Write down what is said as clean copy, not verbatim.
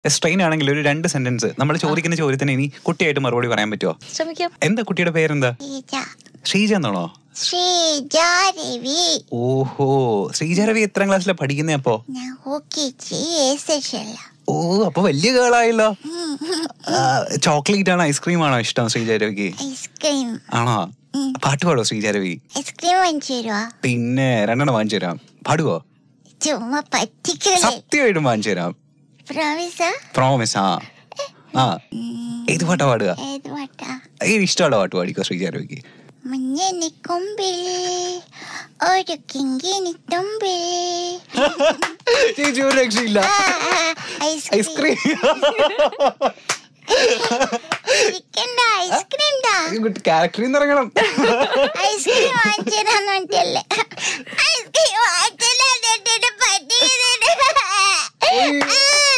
Strain ആണെങ്കിൽ ഒരു 2 sentence നമ്മൾ ചോദിക്കുന്ന ചോദ്യത്തിന് ഇനി കുട്ടിയായിട്ട് മറുപടി പറയാൻ പറ്റുമോ? ശ്രമിക്കാം. എന്താ കുട്ടിയുടെ പേരെന്താ? ശ്രീജ എന്നാണോ? ഓഹോ, ശ്രീജ രവി എത്രാം ക്ലാസ്സിലാ പഠിക്കുന്നേ അപ്പോ? ഓ, അപ്പൊ വലിയ കേളായല്ലോ. ചോക്ലേറ്റ് ആണോ ഐസ്ക്രീം ആണോ ഇഷ്ടം ശ്രീജ രവിക്ക്? ആണോ? പാട്ട് പാടോ ശ്രീജ രവി? പിന്നെ 2 വാങ്ങിച്ചു തരാം. പാടുവോ? സത്യമായിട്ടും വാങ്ങിച്ചു തരാം. പ്രോമിസ്. ആ, ഏത് പാട്ടാ പാടുക? ഇഷ്ടമുള്ള പാട്ട് പാടിക്കോ ശ്രീജ രവിക്ക്. ചേച്ചി ഒരു രക്ഷയില്ല. ഐസ്ക്രീം ക്യാരക്ടറിൽ നിന്ന് ഇറങ്ങണം. ഐസ്ക്രീം